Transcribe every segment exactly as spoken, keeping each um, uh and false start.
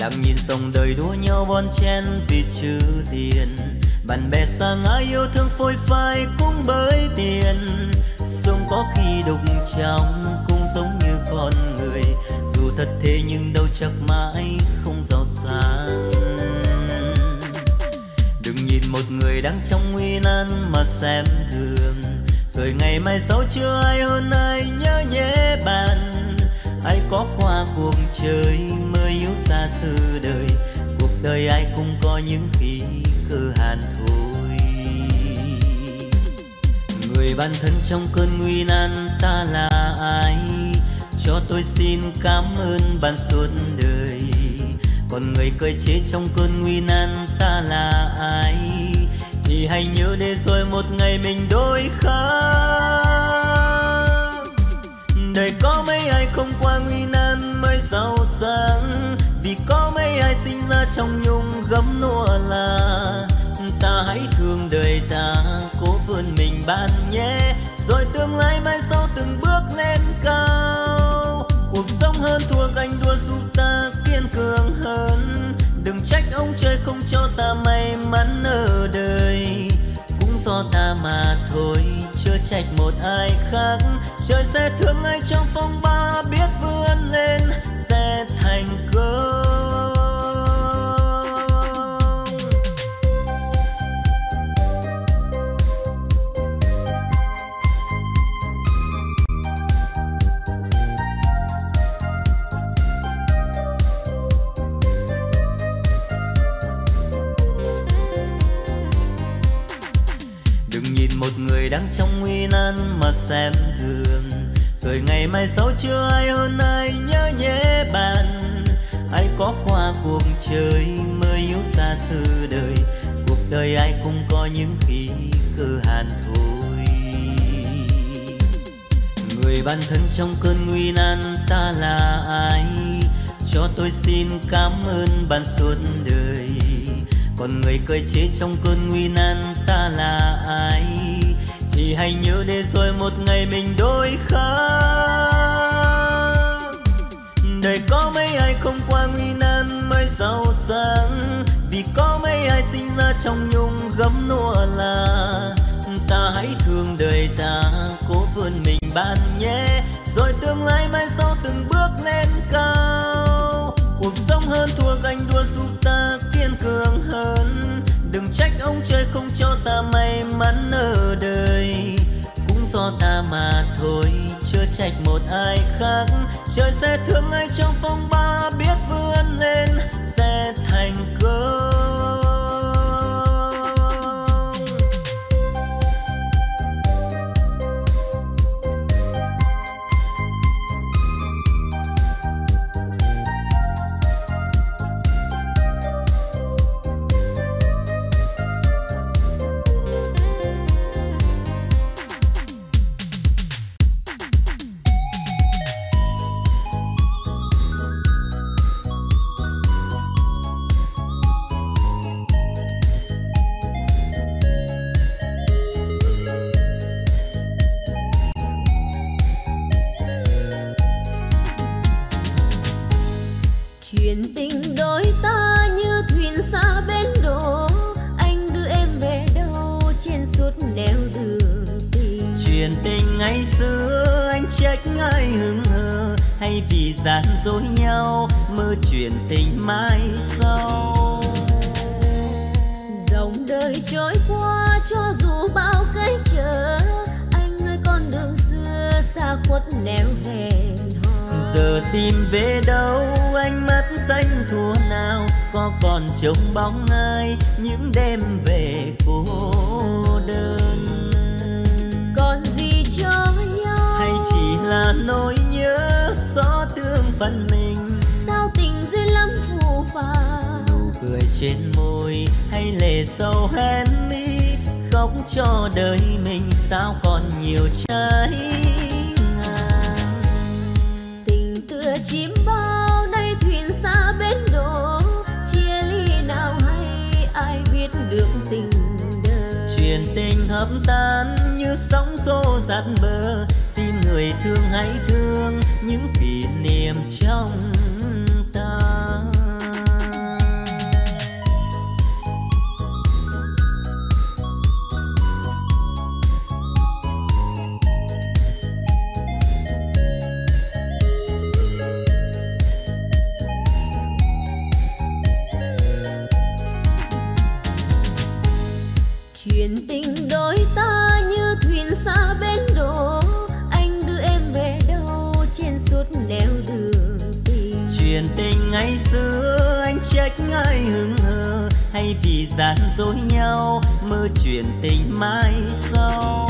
Đang nhìn dòng đời đua nhau bon chen vì chữ tiền, bạn bè xa ngã yêu thương phôi phai cũng bởi tiền. Sống có khi đục trong cũng giống như con người, dù thật thế nhưng đâu chắc mãi không giàu sang. Đừng nhìn một người đang trong nguy nan mà xem thường, rồi ngày mai sau chưa ai hơn ai nhớ nhé bạn. Ai có qua cuộc chơi mới yếu ra sự đời, cuộc đời ai cũng có những khi cơ hàn thôi. Người bạn thân trong cơn nguy nan ta là ai, cho tôi xin cảm ơn bạn suốt đời. Còn người cười chế trong cơn nguy nan ta là ai, thì hãy nhớ để rồi một ngày mình đôi khác. Đời có mấy ai không qua nguy nan mới giàu sang, vì có mấy ai sinh ra trong nhung gấm lụa là. Ta hãy thương đời ta, cố vươn mình bạn nhé, rồi tương lai mai sau từng bước lên cao. Cuộc sống hơn thua ganh đua giúp ta kiên cường hơn, đừng trách ông trời không cho ta may mắn ở đời. Cũng do ta mà thôi, chưa trách một ai khác. Trời sẽ thương ai trong phong ba biết vươn lên sẽ thành công. Một người đang trong nguy nan mà xem thường, rồi ngày mai sau chưa ai hơn ai nhớ nhé bạn. Ai có qua cuộc chơi mới yếu ra sự đời, cuộc đời ai cũng có những khi cơ hàn thôi. Người bạn thân trong cơn nguy nan ta là ai, cho tôi xin cảm ơn bạn suốt đời. Còn người cười chế trong cơn nguy nan ta là ai, thì hãy nhớ để rồi một ngày mình đôi khác. Đời có mấy ai không qua nguy nan mới giàu sang, vì có mấy ai sinh ra trong nhung gấm lụa là. Ta hãy thương đời ta, cố vươn mình bạn nhé, rồi tương lai mai sau từng bước lên cao. Cuộc sống hơn thua ganh đua giúp ta kiên cường hơn, đừng trách ông trời không cho ta may mắn ở đời. Cũng do ta mà thôi, chưa trách một ai khác. Trời sẽ thương ai trong phong ba biết vươn lên sẽ thành công. Vì gian dối nhau mơ chuyện tình mai sau. Dòng đời trôi qua cho dù bao cái trở, anh ơi con đường xưa xa khuất nẻo hẹn hò. Giờ tìm về đâu ánh mắt xanh thua nào, có còn trông bóng ai những đêm về cô đơn. Còn gì cho nhau hay chỉ là nỗi nhớ xót thương phần mình. Sao tình duyên lắm phù phàng, nụ cười trên môi hay lệ sầu hoen mi, khóc cho đời mình sao còn nhiều trái ngang. Tình tựa chim bao nay thuyền xa bến đổ, chia ly nào hay ai biết được tình đời. Chuyện tình hợp tan như sóng xô dạt bờ, xin người thương hãy thương những kỷ niệm trong ta. Chuyện tình ngày xưa anh trách ai hững hờ, hay vì gian dối nhau mơ chuyện tình mai sau.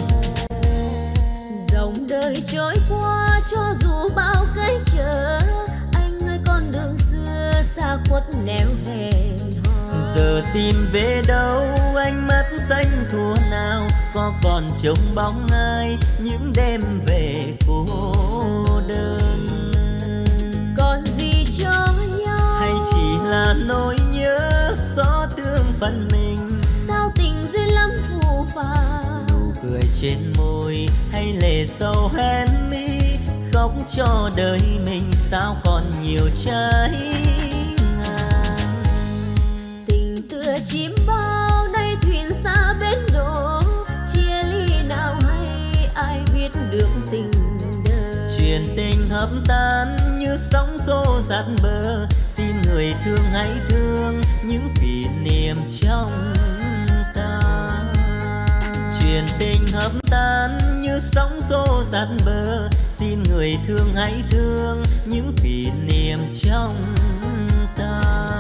Dòng đời trôi qua cho dù bao cái trở, anh ơi con đường xưa xa khuất nẻo hẹn hò. Giờ tìm về đâu ánh mắt xanh thua nào, có còn trông bóng ai những đêm về cô đơn. Còn gì cho nhau hay chỉ là nỗi nhớ xót thương phần mình. Sao tình duyên lắm phù phàng, nụ cười trên môi hay lệ sầu hen mi, khóc cho đời mình sao còn nhiều trái ngang. Tình tựa chim bao nay thuyền xa bến đổ, chia ly nào hay ai biết được tình đời. Chuyện tình hợp tan như sóng xô dạt bờ, xin người thương hãy thương những kỷ niệm trong ta. Chuyện tình hợp tan như sóng xô dạt bờ, xin người thương hãy thương những kỷ niệm trong ta.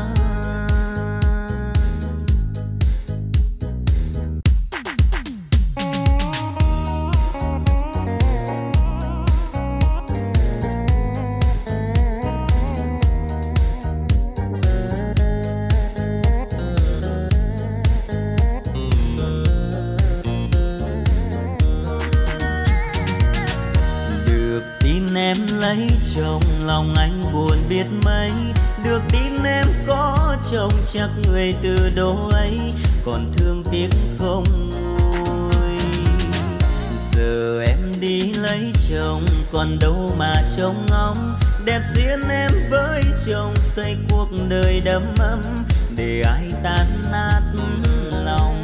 Em lấy chồng lòng anh buồn biết mấy, được tin em có chồng chắc người từ đó ấy còn thương tiếc không nguôi. Giờ em đi lấy chồng còn đâu mà trông ngóng, đẹp duyên em với chồng xây cuộc đời đầm ấm để ai tan nát lòng.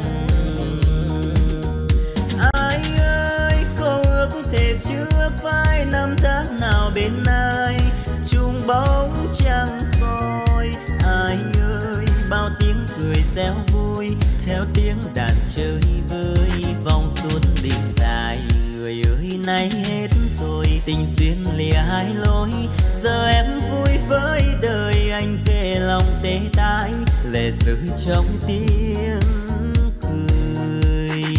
Ai ơi câu ước thề chưa phai, năm tháng nào bên ai chung bóng trăng soi. Ai ơi bao tiếng cười réo vui theo tiếng đàn chơi vơi vòng suốt đêm dài. Người ơi nay hết rồi tình duyên lìa hai lối, giờ em vui với đời anh về lòng tê tái lệ rơi trong tiếng cười.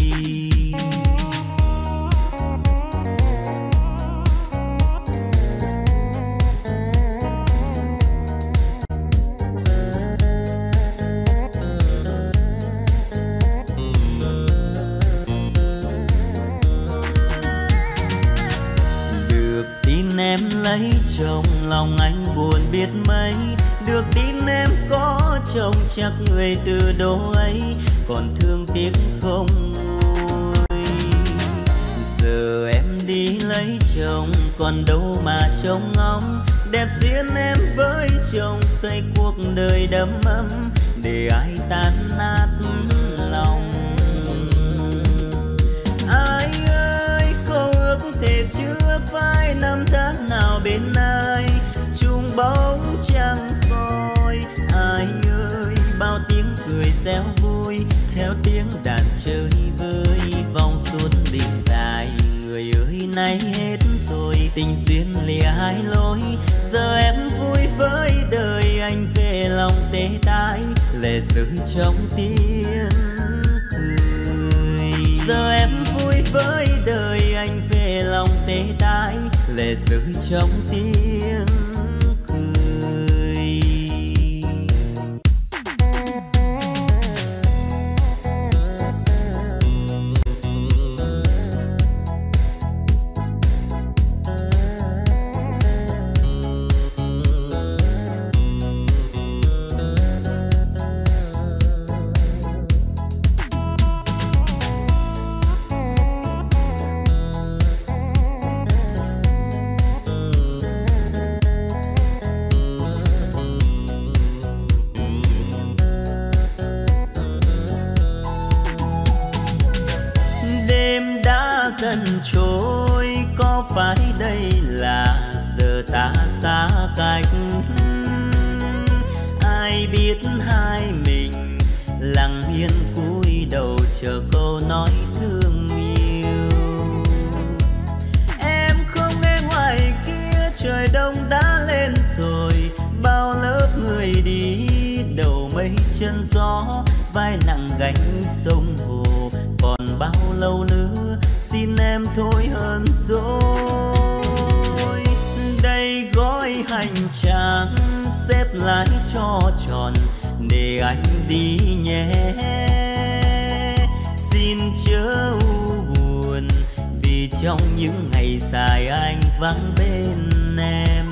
Em lấy chồng lòng anh buồn biết mấy, được tin em có chồng chắc người từ đó ấy còn thương tiếc không nguôi. Giờ em đi lấy chồng còn đâu mà trông ngóng, đẹp duyên em với chồng xây cuộc đời đầm ấm để ai tan nát lòng. Ai ơi câu ước thề chưa phai, năm tháng nào bên ai chung bóng trăng soi. Ai ơi bao tiếng cười réo vui theo tiếng đàn chơi vơi vòng suốt đêm dài. Người ơi nay hết rồi tình duyên lìa hai lối, giờ em vui với đời anh về lòng tê tái lệ rơi trong tiếng cười. Giờ em vui với đời anh về lòng tê tái lệ rơi trong tiếng cười. Dần trôi có phải đây là giờ ta xa cách, ai biết hai mình lặng yên cúi đầu chờ câu nói thương yêu. Em không nghe ngoài kia trời đông đã lên rồi, chân gió, vai nặng gánh sông hồ. Còn bao lâu nữa xin em thôi hơn rồi. Đây gói hành trang xếp lại cho tròn để anh đi nhé. Xin chớ u buồn vì trong những ngày dài anh vắng bên em.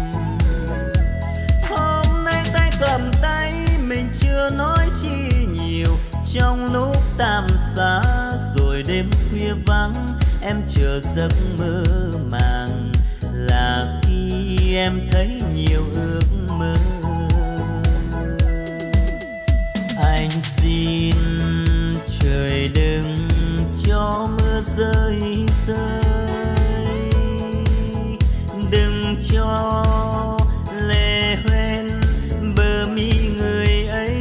Hôm nay tay cầm tay mình chưa nói chi nhiều, trong lúc tạm xa rồi đêm khuya vắng em chờ giấc mơ màng, là khi em thấy nhiều ước mơ. Anh xin trời đừng cho mưa rơi rơi, đừng cho lệ hoen bờ mi người ấy.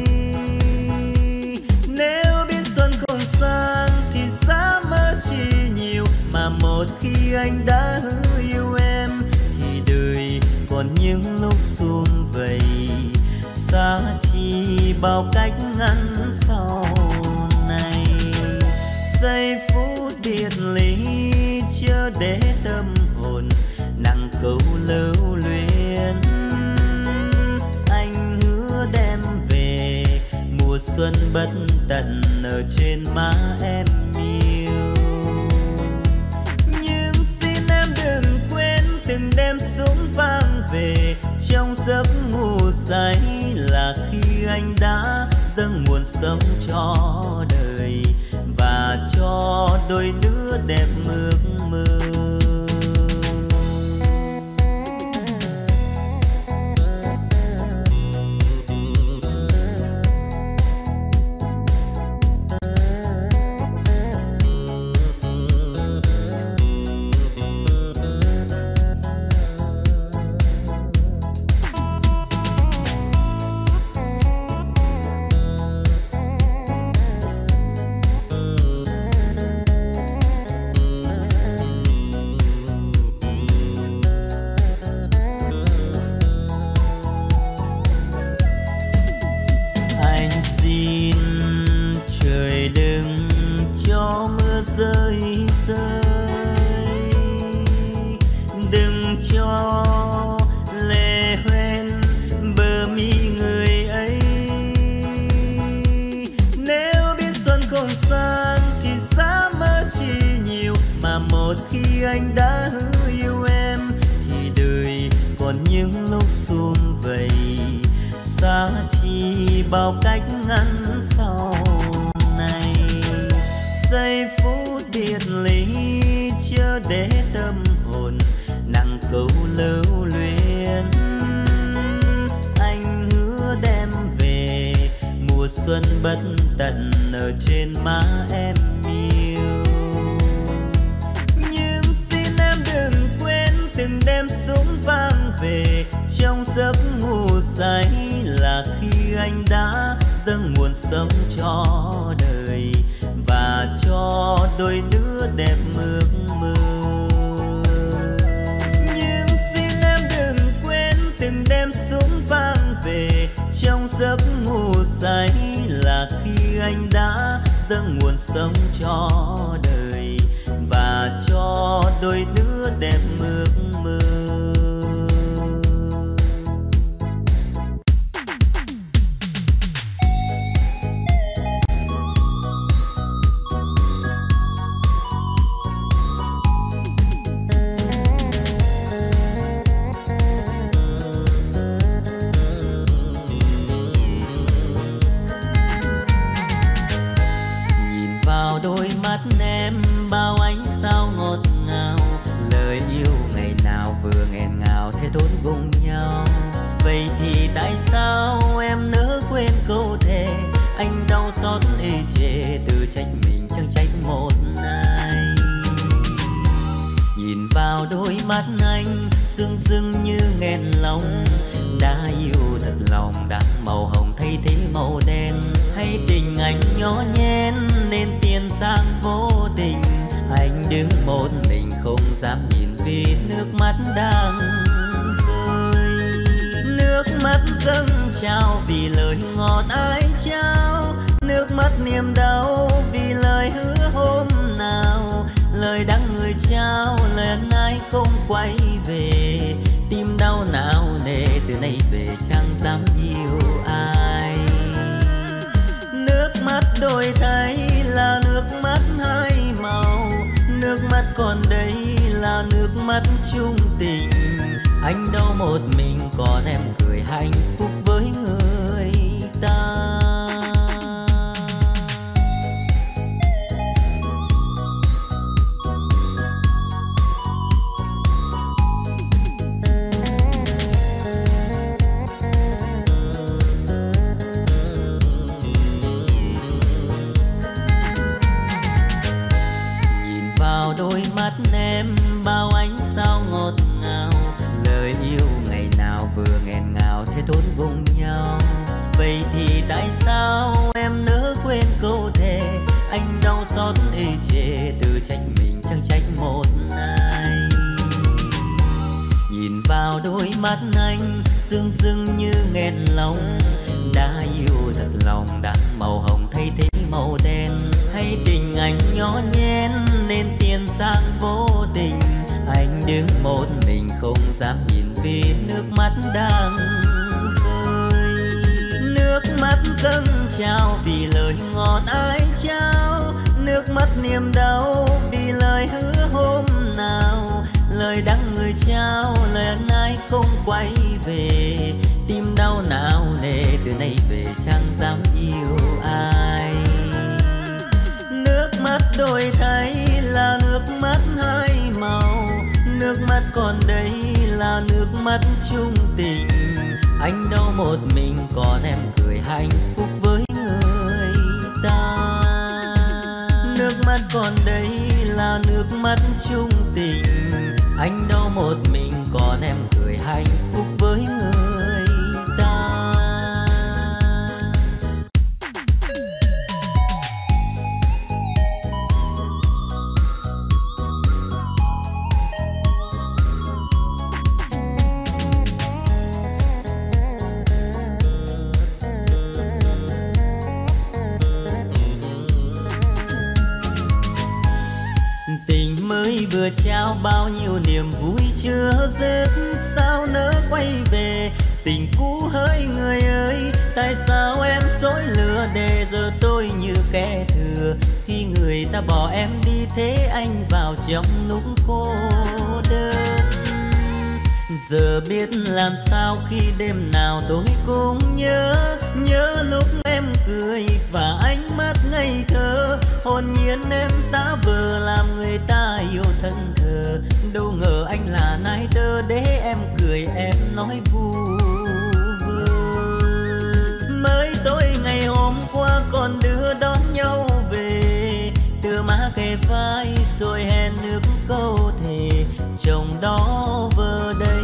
Nếu biết xuân không sang thì giá mơ chi nhiều, mà một khi anh đã hứa yêu em thì đời còn những lúc sum vầy. Xa chi bao cách ngắn sau này, giây phút biệt ly chớ để tâm hồn nặng câu lưu luyến. Anh hứa đem về mùa xuân bất tận ở trên má em yêu. Nhưng xin em đừng quên từng đêm súng vang về trong giấc ngủ say, là khi anh đã dâng nguồn sống cho đời và cho đôi đứa đẹp ước mơ. Anh đã hứa yêu em thì đời còn những lúc sum vầy. Xa chi bao cách ngắn sau này, giây phút biệt ly chớ để tâm hồn nặng câu lưu luyến. Anh hứa đem về mùa xuân bất tận ở trên má em yêu. Từng đêm súng vang về trong giấc ngủ say, là khi anh đã dâng nguồn sống cho đời và cho đôi đứa đẹp ước mơ. Nhưng xin em đừng quên từng đêm súng vang về trong giấc ngủ say, là khi anh đã dâng nguồn sống cho đời và cho đôi đứa đẹp ước mơ. Nhìn vào đôi mắt em bao ánh sao ngọt ngào, lời yêu ngày nào vừa nghẹn ngào thế thốn cùng nhau. Vậy thì tại sao em nỡ quên câu thề, anh đau xót ê chề tự trách mình chẳng trách một ai. Nhìn vào đôi mắt anh sưng sưng như nghẹn lòng, đã yêu thật lòng đã màu hồng thay thế màu đen, hay tình anh nhỏ nhen nên tiền sang vô tình. Anh đứng một mình không dám nhìn vì nước mắt đang rơi, nước mắt dâng trao vì lời ngọt ai trao, nước mắt niềm đau vì lời hứa hôm nào, lời đắng người trao lần ai không quay về, tim đau não nề từ nay về chẳng dám yêu ai. Nước mắt đổi thay là nước mắt hai màu, nước mắt còn đây là nước mắt chung tình. Anh đau một mình còn em cười hạnh phúc với người ta. Đôi mắt em bao ánh sao ngọt ngào, lời yêu ngày nào vừa nghẹn ngào thế thốn cùng nhau. Vậy thì tại sao em nỡ quên câu thề, anh đau xót ê chề tự trách mình chẳng trách một ai. Nhìn vào đôi mắt anh sương sương như nghẹn lòng, đã yêu thật lòng đã màu hồng thay thế màu đen, hay tình anh nhỏ nhen nên tiền sang vô tình. Anh đứng một mình không dám nhìn vì nước mắt đang rơi, nước mắt dâng trào vì lời ngọt ai trao, nước mắt niềm đau vì lời hứa hôm nào, lời đắng người trao lời ai không quay về, tim đau não nề từ nay về chẳng dám yêu ai. Nước mắt đổi thay là nước mắt hai màu, nước mắt còn đây là nước mắt chung tình. Anh đau một mình còn em cười hạnh phúc với người ta. Nước mắt còn đây là nước mắt chung tình. Anh đau một mình còn em cười hạnh phúc với người ta. Tình mới vừa trao bao nhiêu niềm vui chưa dứt, sao nỡ quay về tình cũ hỡi người ơi. Tại sao em dối lừa để giờ tôi như kẻ thừa, khi người ta bỏ em đi thế anh vào trong lúc cô đơn. Giờ biết làm sao khi đêm nào tôi cũng nhớ, nhớ lúc em cười và ánh mắt ngây thơ, hồn nhiên em giả vờ làm người ta yêu thân thờ. Đâu ngờ anh là nai tơ để em cười em nói vu vơ. Mới tối ngày hôm qua còn đưa đón nhau về, tựa má kề vai rồi hẹn nước câu thề, chồng đó vợ đây.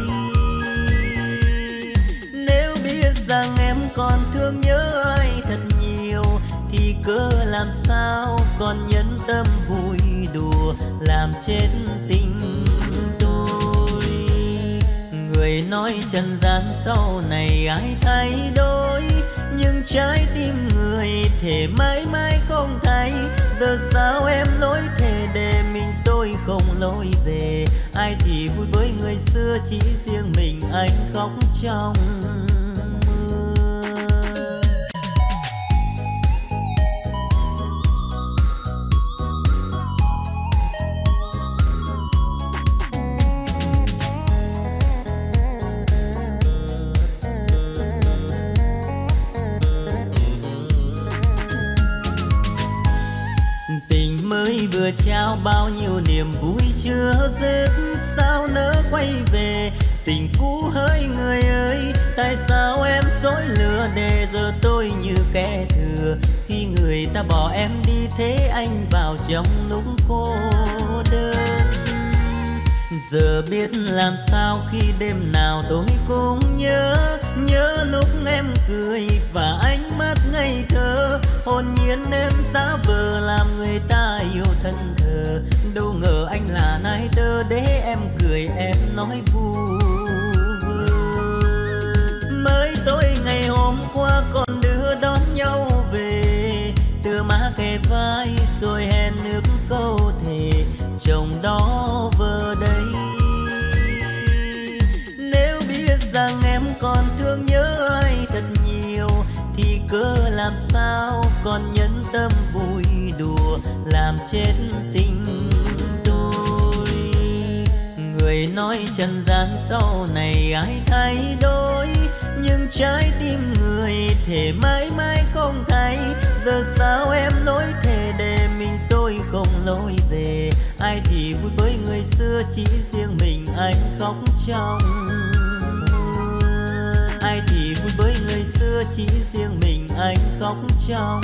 Nếu biết rằng em còn thương nhớ ai thật nhiều, thì cớ làm sao còn nhẫn tâm vui đùa làm chết tình tôi. Người nói trần gian sau này ai thay đổi, nhưng trái tim người thể mãi mãi không thay. Giờ sao em lối thề để mình tôi không lối về, ai thì vui với người xưa chỉ riêng mình anh khóc trong mới vừa trao bao nhiêu niềm vui chưa dứt, sao nỡ quay về tình cũ hỡi người ơi. Tại sao em dối lừa để giờ tôi như kẻ thừa, khi người ta bỏ em đi thế anh vào trong lúc cô đơn. Giờ biết làm sao khi đêm nào tôi cũng nhớ, nhớ lúc em cười và ánh mắt ngây thơ, hồn nhiên em giả vờ làm người ta yêu thân thờ. Đâu ngờ anh là nai tơ để em cười em nói vu vơ. Mới tối ngày hôm làm sao còn nhẫn tâm vui đùa làm chết tình tôi. Người nói trần gian sau này ai thay đổi, nhưng trái tim người thề mãi mãi không thay. Giờ sao em lối thề để mình tôi không lối về. Ai thì vui với người xưa, chỉ riêng mình anh khóc trong mưa. Ai thì vui với người xưa, chỉ riêng mình anh khóc trong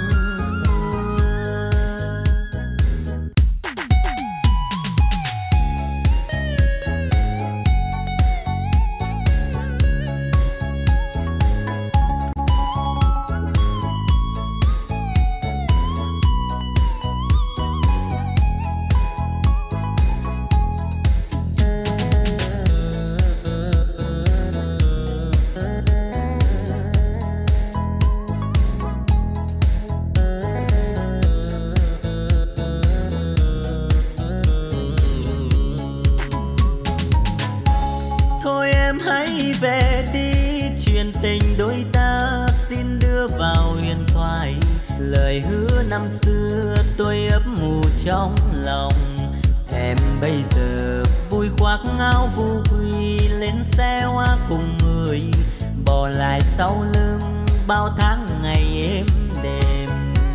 về đi. Chuyện tình đôi ta xin đưa vào huyền thoại. Lời hứa năm xưa tôi ấp mù trong lòng. Em bây giờ vui khoác áo vu quy, lên xe hoa cùng người, bỏ lại sau lưng bao tháng ngày êm đềm.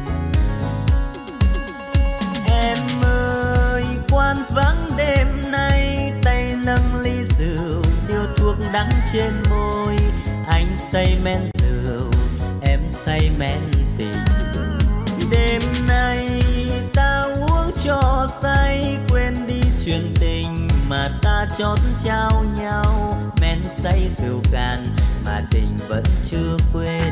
Em ơi quan vắng đêm nay, tay nâng ly rượu, điều thuốc đắng trên môi. Anh say men rượu, em say men tình. Đêm nay ta uống cho say, quên đi chuyện tình mà ta chót trao nhau. Men say rượu cạn mà tình vẫn chưa quên.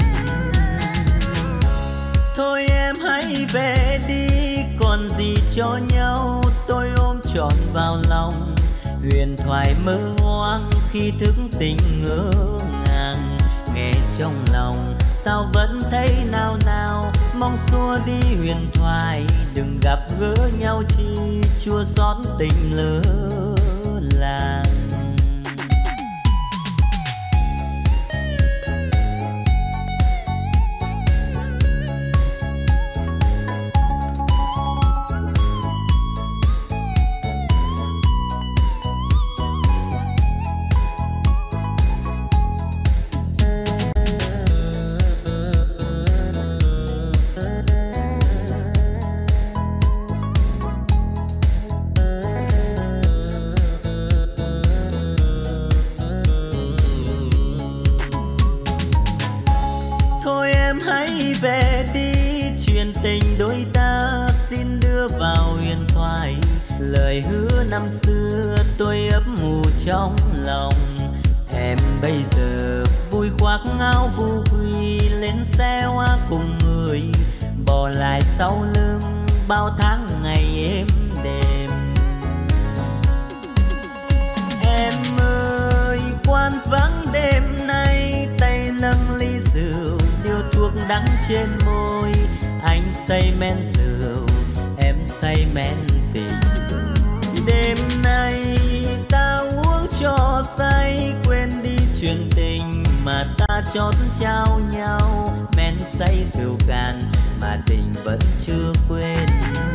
Thôi em hãy về đi, còn gì cho nhau. Tôi ôm trọn vào lòng huyền thoại mơ hoang, khi thức tình ngỡ ngàng. Nghe trong lòng sao vẫn thấy nào nào, mong xua đi huyền thoại. Đừng gặp gỡ nhau chi chua xót tình lỡ làng. Về đi, chuyện tình đôi ta xin đưa vào huyền thoại. Lời hứa năm xưa tôi ấp mù trong lòng. Em bây giờ vui khoác áo vu quy, lên xe hoa cùng người, bỏ lại sau lưng bao tháng ngày êm đềm. Em ơi quan vắng đêm nay, tay nâng ly rượu, điều thuốc đắng trên môi. Anh say men rượu, em say men tình. Đêm nay ta uống cho say, quên đi chuyện tình mà ta chót trao nhau. Men say rượu cạn mà tình vẫn chưa quên.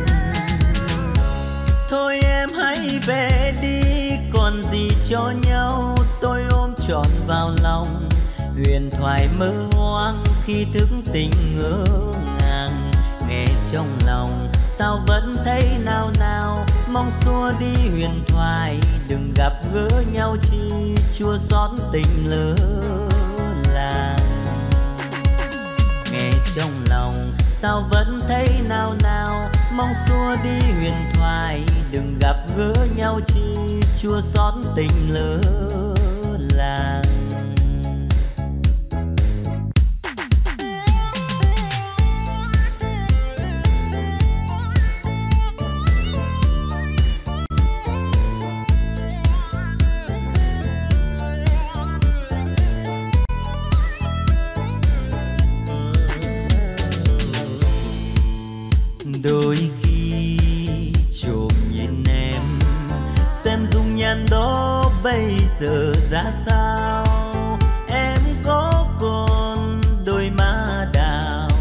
Thôi em hãy về đi, còn gì cho nhau. Tôi ôm trọn vào lòng huyền thoại mơ hoang, khi thức tình ngỡ ngàng. Nghe trong lòng sao vẫn thấy nào nào, mong xua đi huyền thoại. Đừng gặp gỡ nhau chi chua xót tình lỡ làng. Nghe trong lòng sao vẫn thấy nào nào, mong xua đi huyền thoại. Đừng gặp gỡ nhau chi chua xót tình lỡ làng. Đôi khi trộm nhìn em, xem dung nhan đó bây giờ ra sao. Em có còn đôi má đào,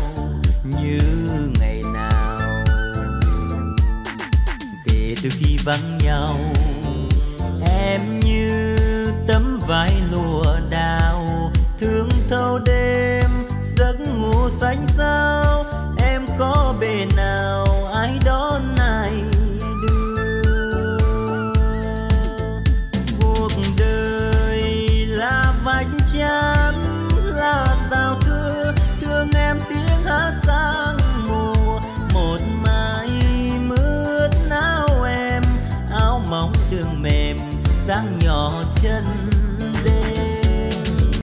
vắng nhau. Em như tấm vải lụa đào thương thâu đêm giấc ngủ xanh sao. Em có bề nào ai đón ai đưa. Cuộc đời là vạch chắn là giao thừa, thương em tiếng hát sang mùa. Một mái mướt áo em, áo mỏng đường mềm dáng nhỏ chân đêm.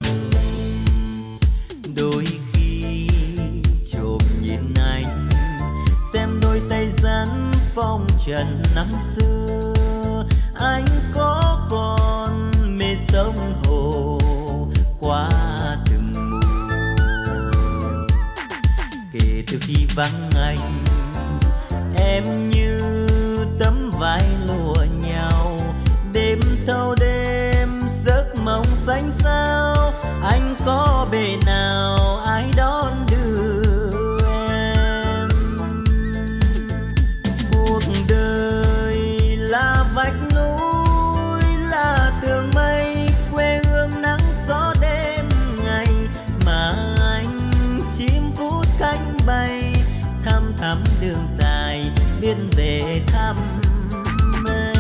Đôi khi trộm nhìn anh xem đôi tay rắn phong trần năm xưa. Anh có còn mê sông hồ qua từng mùa. Kể từ khi vắng anh, em như tấm vải lụa nhau. Đêm thâu đêm giấc mộng xanh sao. Anh có bề nào ai đón đưa em. Cuộc đời là vách núi, là tường mây, quê hương nắng gió đêm ngày. Mà anh chim vút cánh bay, thăm thắm đường dài biết về thăm em.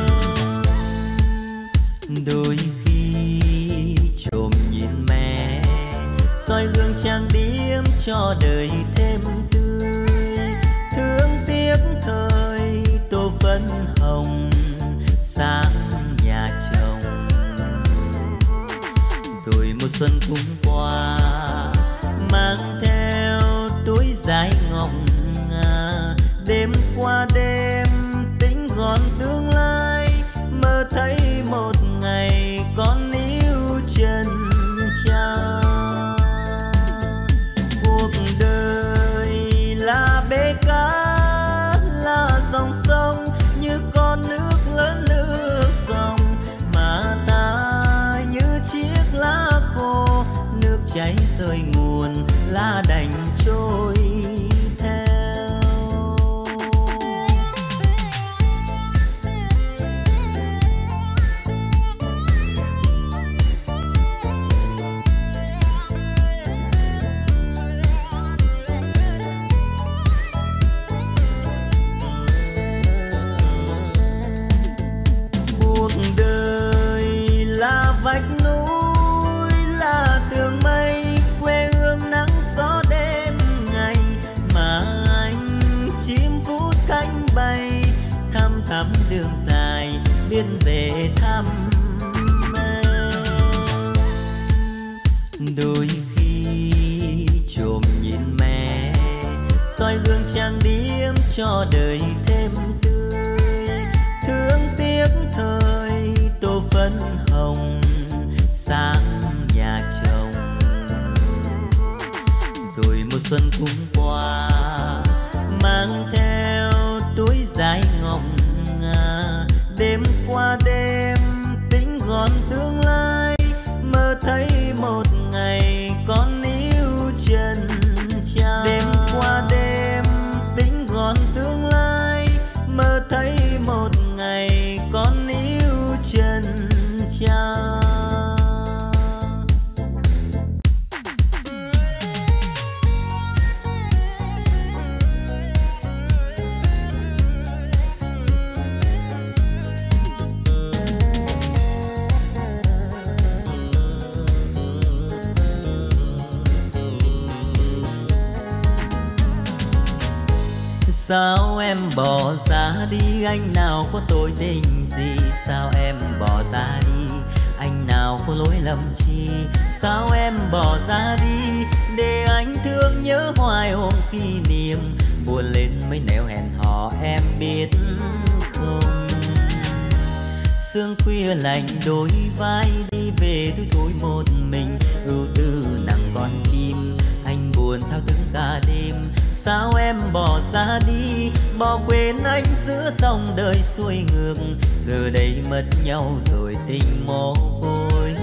Đôi khi trộm nhìn mẹ soi gương trang điểm cho đời thêm tươi. Thương tiếc thời tô phấn hồng sang nhà chồng. Rồi một xuân cũng qua mang theo túi dài ngọc ngà. Đêm qua đêm tính gọn tương lai, mơ thấy một ngày con níu chân cha. Cuộc đời là bể cá, là dòng sông như con nước lớn nước dòng. Mà ta như chiếc lá khô, nước chảy rơi nguồn lá đành trôi theo. Cuộc đời là vách núi, là tường mây, quê hương nắng gió đêm ngày. Mà anh chim vút cánh bay, thăm thắm đường dài biết về thăm em. Đôi khi trộm nhìn mẹ soi gương trang điểm cho đời thêm tươi. Thương tiếc thời tô phấn hồng sang nhà chồng. Rồi một xuân cũng qua mang theo túi dài ngọc ngà. Đêm qua đêm tính gọn tương lai, mơ thấy một ngày con níu chân cha. Đêm qua đêm tính gọn tương lai, mơ thấy một ngày con níu chân cha. Sao em bỏ ra đi, anh nào có tội tình gì? Sao em bỏ ra đi, anh nào có lỗi lầm chi? Sao em bỏ ra đi để anh thương nhớ hoài ôm kỷ niệm? Buồn lên mấy nẻo hẹn hò em biết không? Sương khuya lạnh đôi vai, đi về tôi thôi một mình. Ưu tư nặng con tim, anh buồn thao thức cả đêm. Sao em bỏ ra đi, bỏ quên anh giữa dòng đời xuôi ngược? Giờ đây mất nhau rồi tình mồ côi.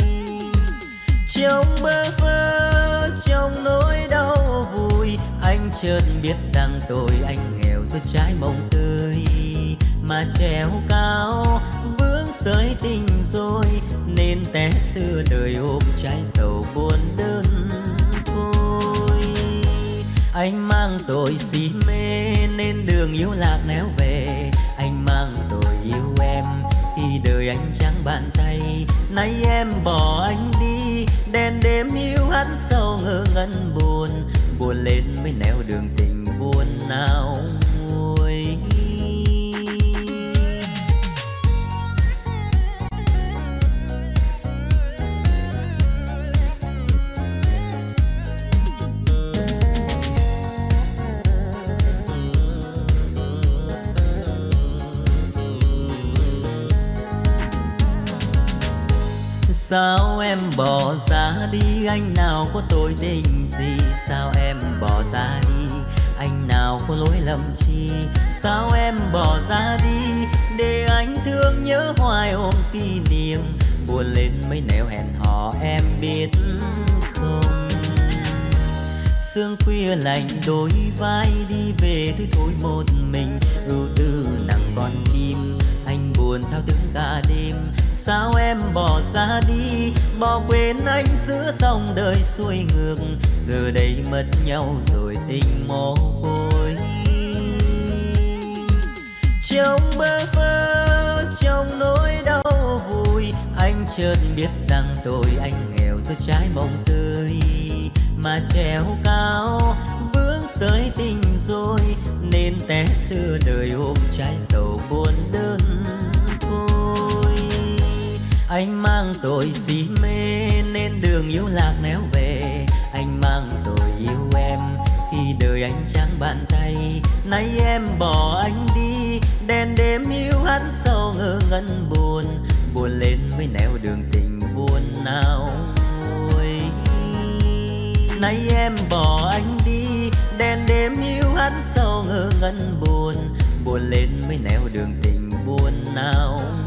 Trong bơ vơ, trong nỗi đau vùi, anh chợt biết rằng tôi anh nghèo giữa trái mộng tươi, mà treo cao vướng sợi tình rồi nên té xưa đời ôm trái sầu buồn đơn côi. Anh mang tội si mê nên đường yêu lạc néo về, anh mang tội yêu em khi đời anh trắng bàn tay. Nay em bỏ anh đi, đèn đêm yêu hắn sâu ngơ ngẩn buồn, buồn lên mới nẻo đường tình buồn nào nguôi. Sao em bỏ ra đi, anh nào có tội tình gì? Sao em bỏ ra đi, anh nào có lỗi lầm chi? Sao em bỏ ra đi, để anh thương nhớ hoài ôm kỷ niệm, buồn lên mấy nẻo hẹn hò em biết không? Sương khuya lạnh đôi vai đi về tôi thôi một mình, ưu tư nặng con tim, anh buồn thao thức cả đêm. Sao em bỏ ra đi, bỏ quên anh giữa dòng đời xuôi ngược, giờ đây mất nhau rồi tình mồ côi. Trong bơ vơ, trong nỗi đau vùi, anh chợt biết rằng tôi anh nghèo giữa trái mộng tươi, mà treo cao vướng sợi tình rồi nên té xưa đời ôm trái sầu buồn đơn côi. Anh mang tội si mê nên đường yêu lạc néo về, anh mang tội yêu em khi đời anh trắng bàn tay. Nay em bỏ anh đi, đèn đêm yêu hắn sâu ngơ ngẩn buồn, buồn lên mới nẻo đường tình buồn nào nguôi. Nay em bỏ anh đi, đèn đêm yêu hắn sâu ngơ ngẩn buồn, buồn lên mới nẻo đường tình buồn nào